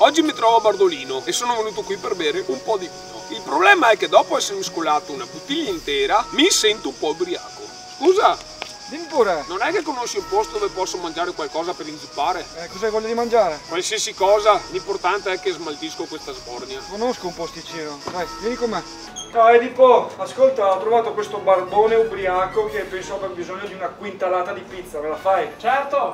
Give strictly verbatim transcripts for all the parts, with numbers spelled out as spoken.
oggi mi trovo a Bardolino e sono venuto qui per bere un po' di vino. Il problema è che dopo essermi scolato una bottiglia intera mi sento un po' ubriaco. Scusa, dimmi pure. non è che conosci un posto dove posso mangiare qualcosa per inzuppare? Eh, cosa hai voglia di mangiare? Qualsiasi cosa, l'importante è che smaltisco questa sbornia. Conosco un posticino, dai, vieni con me. Ciao Edipo, ascolta, ho trovato questo barbone ubriaco che penso abbia bisogno di una quintalata di pizza, me la fai? Certo!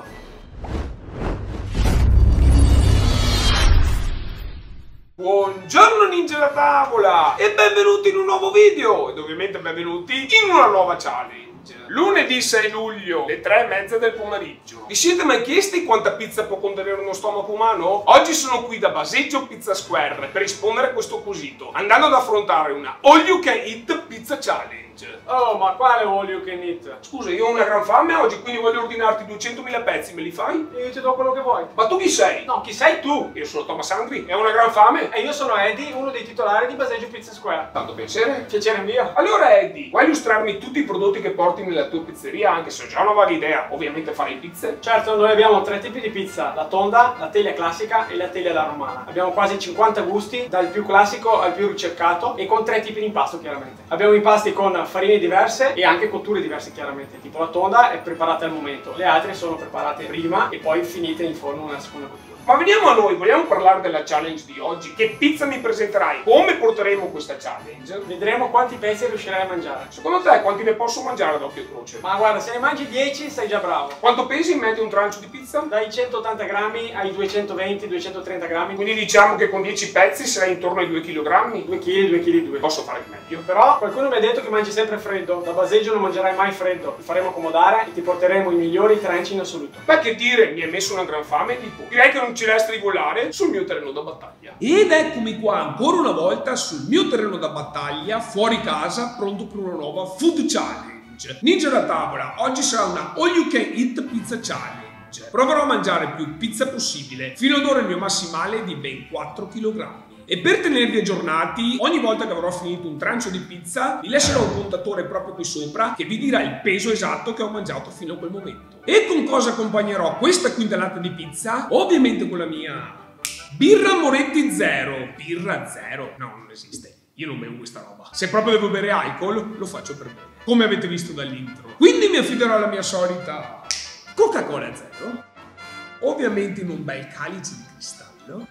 Buongiorno ninja da tavola e benvenuti in un nuovo video ed ovviamente benvenuti in una nuova challenge. Lunedì sei luglio, le tre e mezza del pomeriggio. Vi siete mai chiesti quanta pizza può contenere uno stomaco umano? Oggi sono qui da Baseggio Pizza Square per rispondere a questo quesito, andando ad affrontare una All You Can Eat Pizza Challenge. Oh, ma quale all you can eat? Scusa, io ho una gran fame oggi, quindi voglio ordinarti duecentomila pezzi, me li fai? Io ti do quello che vuoi. Ma tu chi sei? No, chi sei tu? Io sono Thomas Andri, è una gran fame? E io sono Eddie, uno dei titolari di Baseggio Pizza Square. Tanto piacere. Piacere mio. Allora Eddie, vuoi illustrarmi tutti i prodotti che porti nella tua pizzeria, anche se ho già una vaga idea, ovviamente fai pizze? Certo, noi abbiamo tre tipi di pizza, la tonda, la teglia classica e la teglia alla romana. Abbiamo quasi cinquanta gusti, dal più classico al più ricercato e con tre tipi di impasto chiaramente. Abbiamo impasti con farine diverse e anche cotture diverse chiaramente, tipo la tonda è preparata al momento, le altre sono preparate prima e poi finite in forno nella seconda cottura. Ma veniamo a noi, vogliamo parlare della challenge di oggi? Che pizza mi presenterai? Come porteremo questa challenge? Vedremo quanti pezzi riuscirai a mangiare. Secondo te quanti ne posso mangiare ad occhio e croce? Ma guarda, se ne mangi dieci sei già bravo. Quanto pesi in media un trancio di pizza? Dai centottanta grammi ai duecentoventi duecentotrenta grammi. Quindi diciamo che con dieci pezzi sei intorno ai due chilogrammi? due chili, due chili due. Posso fare meglio. Però qualcuno mi ha detto che mangi sempre freddo. Da Baseggio non mangerai mai freddo. Ti faremo accomodare e ti porteremo i migliori tranci in assoluto. Beh, che dire, mi hai messo una gran fame, tipo. Direi che non ci resta di volare sul mio terreno da battaglia. Ed eccomi qua ancora una volta sul mio terreno da battaglia, fuori casa, pronto per una nuova Food Challenge. Ninja da tavola, oggi sarà una All You Can Eat Pizza Challenge. Proverò a mangiare più pizza possibile, fino ad ora il mio massimale è di ben quattro chilogrammi. E per tenervi aggiornati, ogni volta che avrò finito un trancio di pizza, vi lascerò un contatore proprio qui sopra che vi dirà il peso esatto che ho mangiato fino a quel momento. E con cosa accompagnerò questa quintalata di pizza? Ovviamente con la mia birra Moretti Zero. Birra zero? No, non esiste. Io non bevo questa roba. Se proprio devo bere alcol, lo faccio per bene, come avete visto dall'intro. Quindi mi affiderò alla mia solita Coca-Cola Zero, ovviamente in un bel calice di cristallo.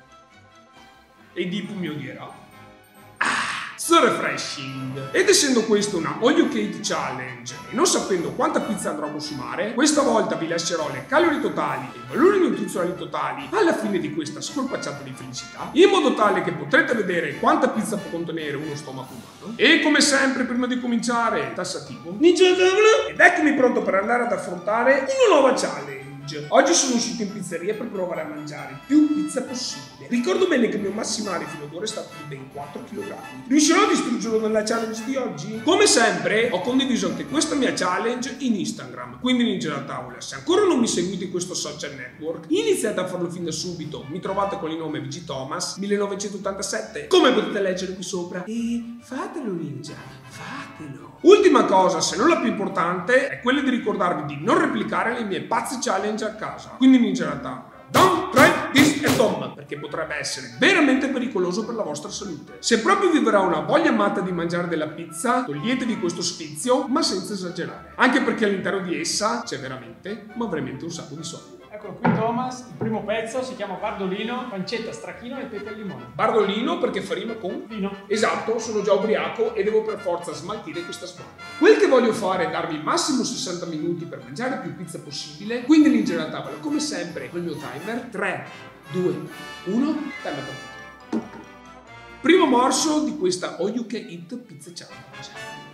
E Dipu mi odierà. Ah, so refreshing! Ed essendo questo una All You Can Eat Challenge e non sapendo quanta pizza andrò a consumare, questa volta vi lascerò le calorie totali e i valori nutrizionali totali alla fine di questa scorpacciata di felicità, in modo tale che potrete vedere quanta pizza può contenere uno stomaco umano. E come sempre, prima di cominciare, tassativo, ninja da tavola, ed eccomi pronto per andare ad affrontare una nuova challenge. Oggi sono uscito in pizzeria per provare a mangiare più pizza possibile. Ricordo bene che il mio massimale fino ad ora è stato di ben quattro chilogrammi. Riuscirò a distruggerlo nella challenge di oggi? Come sempre ho condiviso anche questa mia challenge in Instagram, quindi Ninja da tavola. Se ancora non mi seguite in questo social network, iniziate a farlo fin da subito. Mi trovate con il nome V G Thomas millenovecentottantasette, come potete leggere qui sopra. E fatelo ninja, fatelo. Ultima cosa, se non la più importante, è quella di ricordarvi di non replicare le mie pazze challenge a casa. Quindi Ninja da tavola, don't try this at home, perché potrebbe essere veramente pericoloso per la vostra salute. Se proprio vi verrà una voglia matta di mangiare della pizza, toglietevi questo sfizio, ma senza esagerare. Anche perché all'interno di essa c'è veramente, ma veramente un sacco di soldi. Eccolo qui Thomas, il primo pezzo si chiama Bardolino, pancetta, stracchino e pepe al limone. Bardolino perché fa rima con vino. Esatto, sono già ubriaco e devo per forza smaltire questa sbarra. Quel che voglio fare è darvi massimo sessanta minuti per mangiare più pizza possibile, quindi Ninja da tavola come sempre col mio timer. Tre, due, uno, timer partito. Primo morso di questa All You Can Eat Pizza Challenge.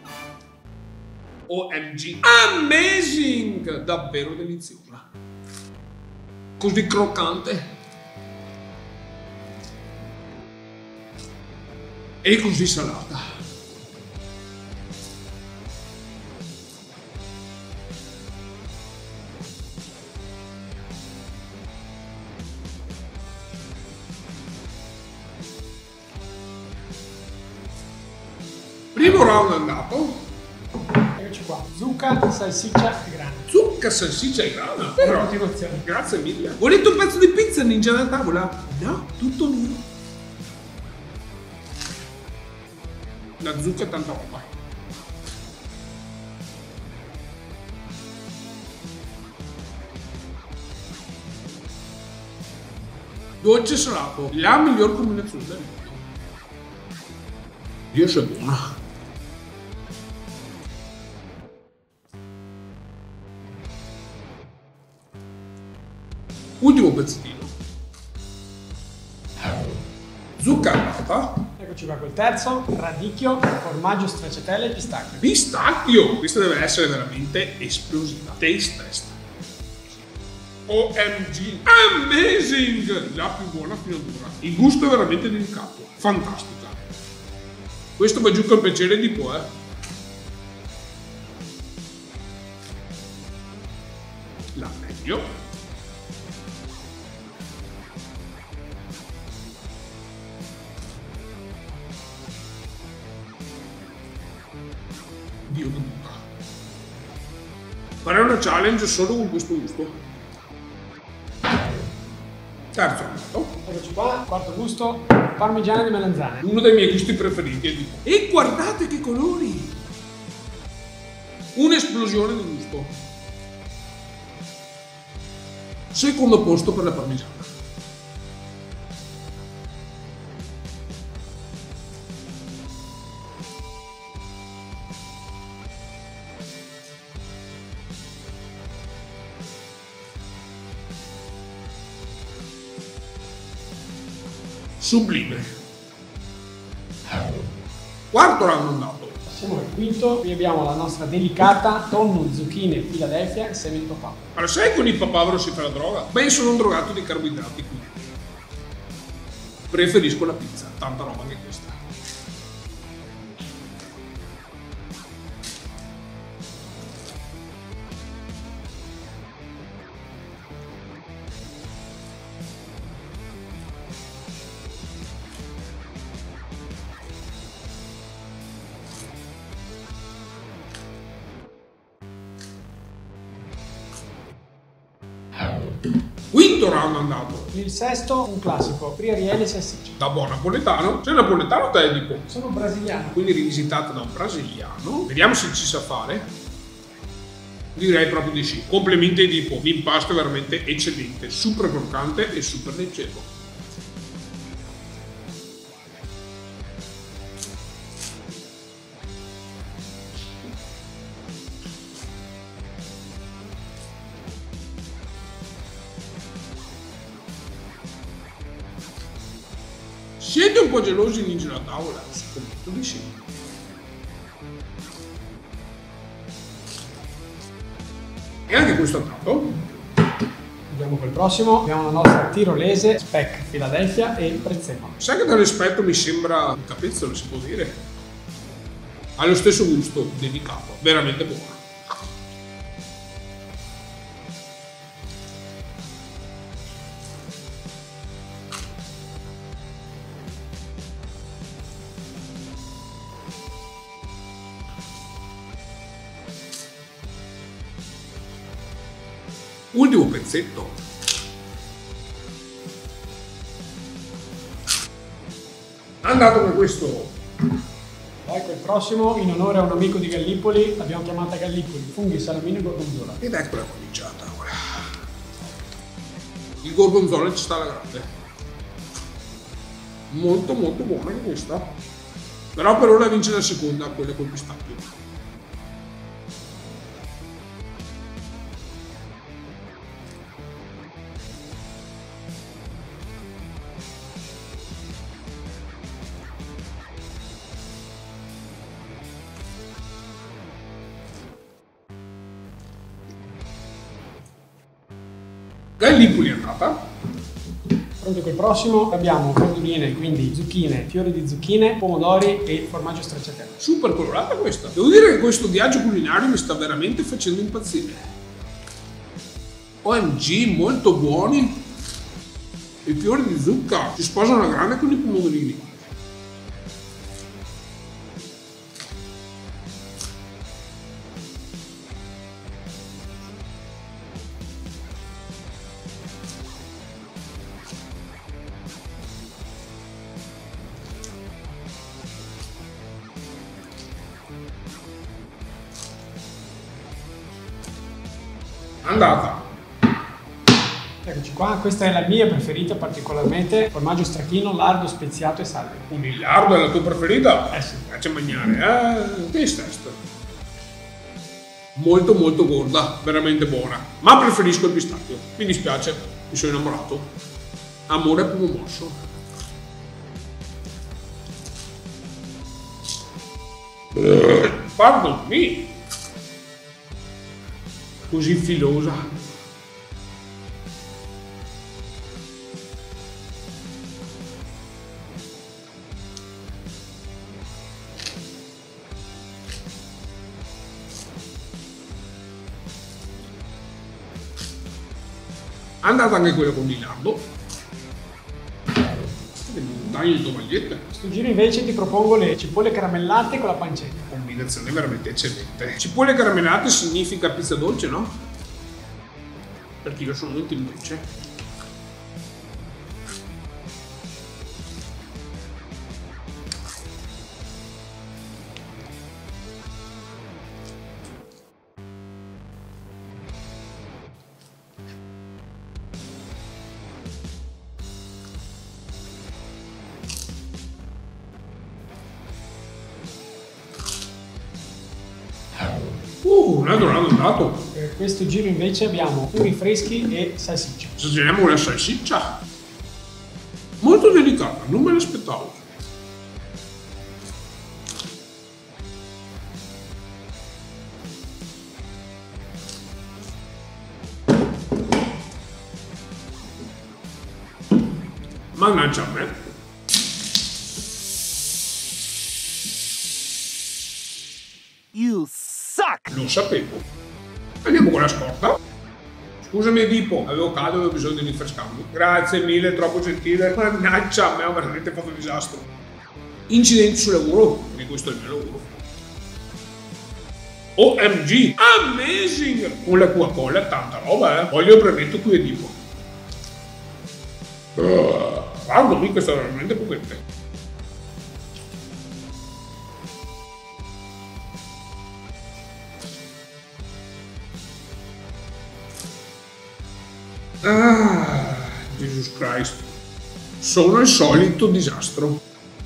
O M G, amazing! Davvero deliziosa. Così croccante e così salata. Primo round andato. Eccoci qua, zucca, salsiccia e grana. Su. zucca, salsiccia e grana. Però, continuazione. Grazie mille. Volete un pezzo di pizza ninja da tavola? No, tutto mio. La zucca è tanta roba. Dolce e salato, la miglior combinazione del mondo. Dio, se è buona. Ultimo pezzettino. Zucca andata. Eccoci qua col terzo, radicchio, formaggio, stracciatelle e pistacchio. Pistacchio! Questa deve essere veramente esplosiva. Taste test. O M G, amazing! La più buona fino ad ora. Il gusto è veramente delicato, fantastica. Questo va giù col piacere di po', eh. La meglio. Dio che buca. Farei una challenge solo con questo gusto. Terzo andato. Eccoci qua, quarto gusto, parmigiana di melanzane. Uno dei miei gusti preferiti. E guardate che colori! Un'esplosione di gusto. Secondo posto per la parmigiana. Sublime. Quarto round andato. Passiamo al quinto, qui abbiamo la nostra delicata tonno, zucchine, Philadelphia e semi di papavero. Ma lo sai che con il papavero si fa la droga? Beh, sono un drogato di carboidrati qui. Preferisco la pizza, tanta roba che questa. Quinto round andato. Il sesto, un classico, friarielli e salsiccia. Da buon napoletano. Sei napoletano o te tipo? Sono brasiliano. Quindi rivisitata da un brasiliano. Vediamo se ci sa fare. Direi proprio di sì. Complimenti di tipo. L'impasto è veramente eccellente, super croccante e super leggero. Siete un po' gelosi di la tavola? Scommetto di sì. E anche questo è andato. Andiamo col prossimo. Abbiamo la nostra tirolese, speck, Philadelphia e prezzemolo. Sai che dall'aspetto mi sembra un capezzolo, si può dire? Ha lo stesso gusto, delicato, veramente buono. Ultimo pezzetto. Andato con questo. Ecco il prossimo, in onore a un amico di Gallipoli, l'abbiamo chiamata Gallipoli, funghi, salamino e gorgonzola. Ed eccola cominciata ora. Il gorgonzola ci sta alla grande. Molto molto buona anche questa. Però per ora vince la seconda, quella col pistacchio. Gallipoli è andata. Pronto col prossimo, abbiamo verduline, quindi zucchine, fiori di zucchine, pomodori e formaggio stracciatelle. Super colorata questa. Devo dire che questo viaggio culinario mi sta veramente facendo impazzire. O M G, molto buoni. I fiori di zucca si sposano alla grande con i pomodorini. Andata. Eccoci qua, questa è la mia preferita particolarmente, formaggio stracchino, lardo, speziato e sale. Un il lardo è la tua preferita? Eh sì. Piace mangiare, eh? Che test. Molto molto gorda, veramente buona. Ma preferisco il pistacchio, mi dispiace, mi sono innamorato. Amore a primo morso. Pardon me. Così filosa. Andata anche quello con il lardo. Dai le tovagliette. Questo giro invece ti propongo le cipolle caramellate con la pancetta. Combinazione veramente eccellente. Cipolle caramellate significa pizza dolce, no? Perché io sono molto in dolce. Uh, un altro l'hanno dato. Per questo giro invece abbiamo funghi freschi e salsiccia. Assaggiamo la salsiccia. Molto delicata, non me l'aspettavo. Mannaggia a me. You suck! Lo sapevo. Andiamo con la scorta. Scusami Edipo, avevo caldo e avevo bisogno di rinfrescarmi. Grazie mille, troppo gentile. Mannaggia, a me ha veramente fatto un disastro. Incidenti sul lavoro, perché questo è il mio lavoro. O M G, amazing! Con la Coca-Cola tanta roba, eh. Voglio il brevetto qui Edipo. Uh, guarda, qui questo è veramente potente. Ah, Jesus Christ. Sono il solito disastro.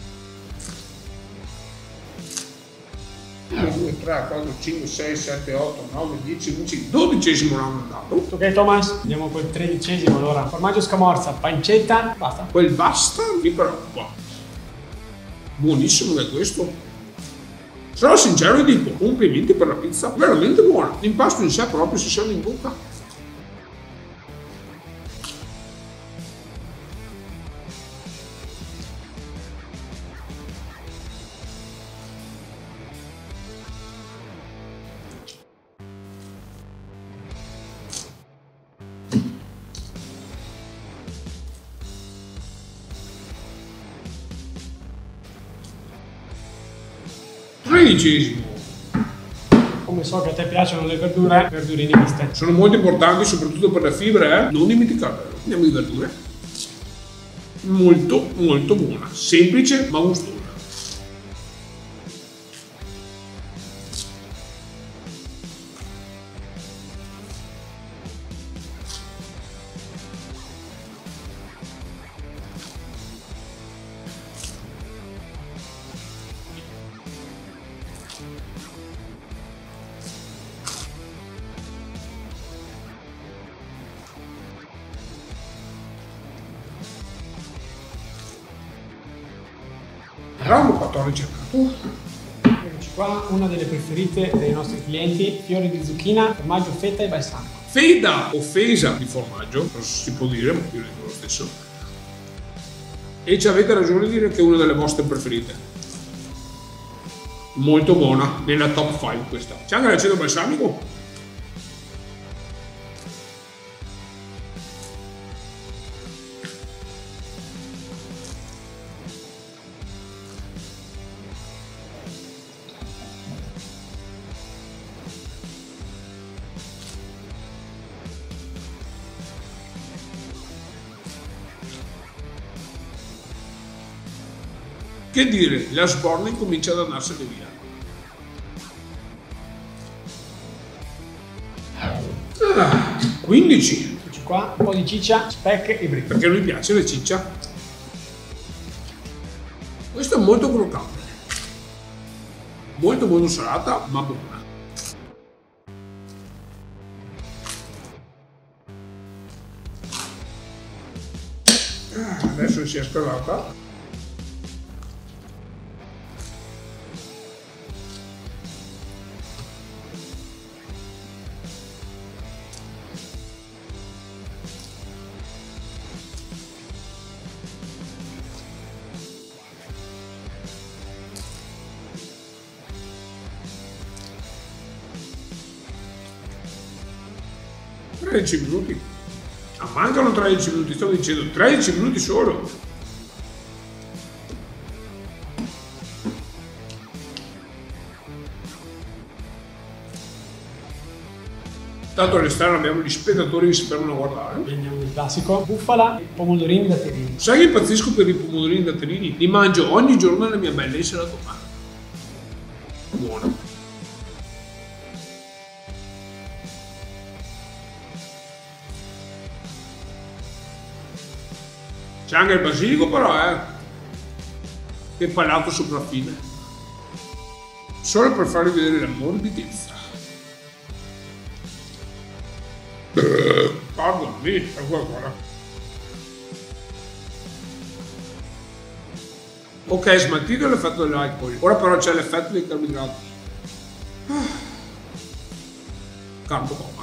uno, due, tre, quattro, cinque, sei, sette, otto, nove, dieci, undici, dodicesimo l'hanno andato. Ok Thomas, andiamo col tredicesimo allora. Formaggio scamorza, pancetta, basta. Quel basta mi preoccupa. Buonissimo è questo. Sarò sincero e dico, complimenti per la pizza, veramente buona. L'impasto in sé proprio si sente in bocca. Tredicesimo. Come so che a te piacciono le verdure, verdurine miste. Sono molto importanti soprattutto per la fibra, eh? Non dimenticatelo. Andiamo di verdure. Molto molto buona. Semplice ma gustosa. Round quattordici andato. Eccoci qua, una delle preferite dei nostri clienti, fiori di zucchina, formaggio feta e balsamico. Feta o fesa di formaggio, non si può dire, ma io dico lo stesso. E ci avete ragione di dire che è una delle vostre preferite. Molto buona, nella top cinque questa. C'è anche l'aceto balsamico? Che dire, la sborna comincia ad andarsene via. Ah, quindici. Eccoci qua, un po' di ciccia, speck e brick. Perché non mi piace la ciccia. Questo è molto croccante. Molto molto salata, ma buona. Adesso si è scaldata. tredici minuti. Ah, mancano tredici minuti, stavo dicendo tredici minuti solo. Tanto all'esterno abbiamo gli spettatori che si fermano a guardare. Prendiamo il classico, bufala e pomodorini da terini. Sai che impazzisco per i pomodorini da terini? Li mangio ogni giorno nella mia bella isola domani. Buono. C'è anche il basilico però, eh. Che palato sopraffine. Solo per farvi vedere la morbidezza. Pardon me, è qualcosa. Ok, smaltito l'effetto dell'alcol. Ora però c'è l'effetto dei carboidrati. Carbo coma.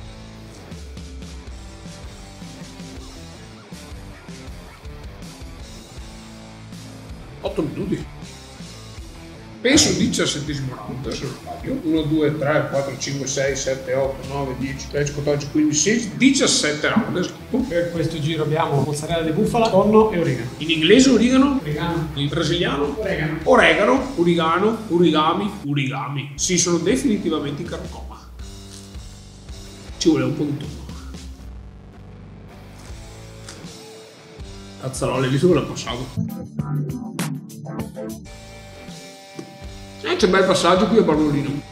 otto minuti. Penso diciassettesimo round, se non sbaglio. uno, due, tre, quattro, cinque, sei, sette, otto, nove, dieci, tredici, quattordici, quindici, sedici, diciassette round, esatto. Per questo giro abbiamo mozzarella di bufala, tonno e origano. In inglese origano? Origano. In brasiliano? Oregano. Oregano, origano, origami, origami. Sì, sono definitivamente in carcoma. Ci vuole un po' di tutto. Cazzarolle, lì dove l'ho passato. Eh, c'è un bel passaggio qui a Barbolino.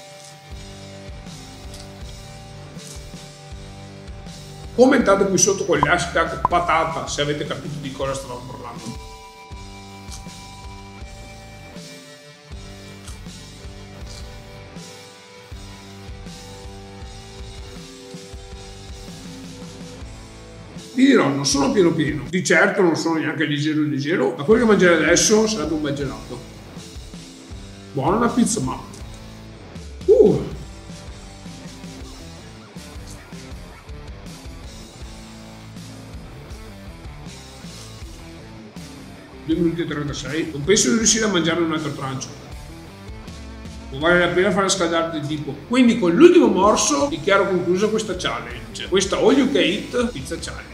Commentate qui sotto con l'hashtag patata se avete capito di cosa stavo parlando. Vi dirò, non sono pieno pieno, di certo non sono neanche leggero leggero, ma quello che mangerei adesso sarebbe un bel gelato. Buona una pizza, ma... Uh! due minuti e trentasei. Non penso di riuscire a mangiare un altro pranzo. Non vale la pena fare scaldare del tipo. Quindi con l'ultimo morso dichiaro conclusa questa challenge. Questa all you can eat pizza challenge.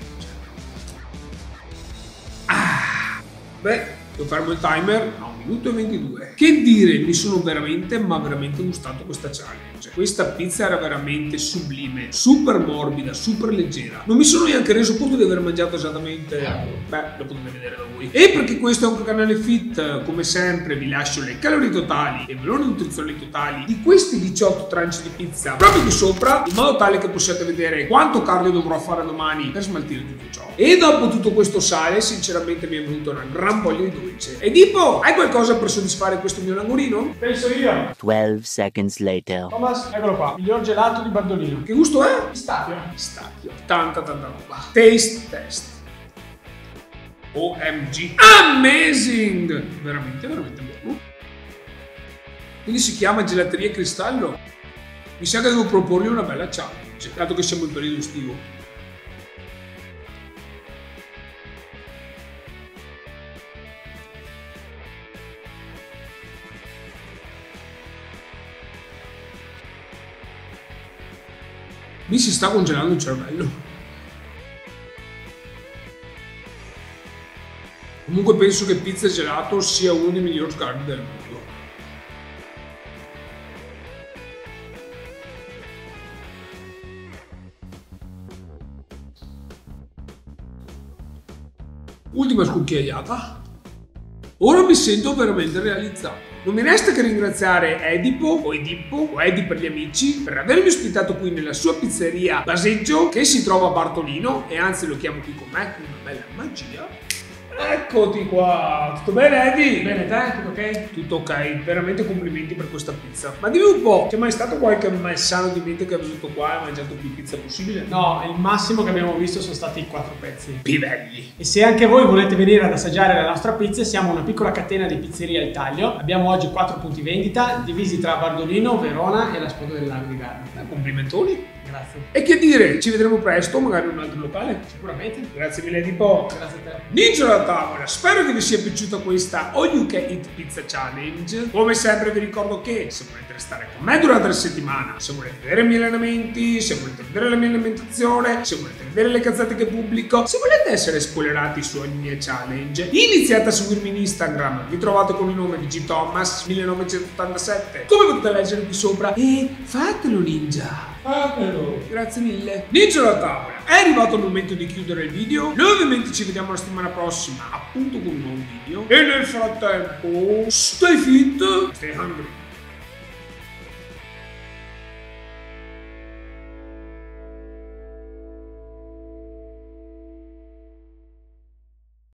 Ah! Beh, devo fermo il timer a un minuto e ventidue. Che dire, mi sono veramente, ma veramente gustato questa challenge. Questa pizza era veramente sublime, super morbida, super leggera. Non mi sono neanche reso conto di aver mangiato esattamente... Beh, lo potete vedere da voi. E perché questo è un canale fit, come sempre vi lascio le calorie totali e valori nutrizionali totali di questi diciotto tranci di pizza proprio qui sopra, in modo tale che possiate vedere quanto cardio dovrò fare domani per smaltire tutto ciò. E dopo tutto questo sale, sinceramente mi è venuta una gran voglia di dolce. E Dipo, hai qualcosa per soddisfare questo mio langorino? Penso io. twelve seconds later. Thomas, eccolo qua, miglior gelato di Bardolino. Che gusto è? Pistacchio. Pistacchio. Tanta tanta roba. Taste test. O M G. Amazing! Veramente, veramente buono. Quindi si chiama gelateria cristallo. Mi sa che devo proporgli una bella challenge, dato che siamo in periodo estivo. Mi si sta congelando il cervello. Comunque penso che pizza e gelato sia uno dei migliori carbi del mondo. Ultima scucchiaiata. Ora mi sento veramente realizzato. Non mi resta che ringraziare Edipo o Edipo o Edi per gli amici per avermi ospitato qui nella sua pizzeria Baseggio, che si trova a Bartolino, e anzi lo chiamo qui con me, con una bella magia. Eccoti qua, tutto bene Edi? Bene te, tutto ok? Tutto ok, veramente complimenti per questa pizza. Ma dimmi un po', c'è mai stato qualche malsano di mente che è venuto qua e ha mangiato più pizza possibile? No, il massimo che abbiamo visto sono stati i quattro pezzi. Pivelli. E se anche voi volete venire ad assaggiare la nostra pizza, siamo una piccola catena di pizzerie al taglio. Abbiamo oggi quattro punti vendita, divisi tra Bardolino, Verona e la Sponda del Lago di Garda. Eh, complimentoni. Grazie. E che dire, ci vedremo presto, magari in un altro locale. Sicuramente. Grazie mille Edipo. Grazie a te. Ninja alla tavola, spero che vi sia piaciuta questa All You Can Eat Pizza Challenge. Come sempre vi ricordo che se volete restare con me durante la settimana, se volete vedere i miei allenamenti, se volete vedere la mia alimentazione, se volete vedere le cazzate che pubblico, se volete essere spoilerati su ogni mia challenge, iniziate a seguirmi in Instagram. Mi trovate con il nome di G Thomas millenovecentottantasette, come potete leggere qui sopra, e fatelo ninja. Fatelo. Grazie mille. Ninja alla tavola. È arrivato il momento di chiudere il video. Noi ovviamente ci vediamo la settimana prossima, appunto con un nuovo video. E nel frattempo, stay fit, stay hungry.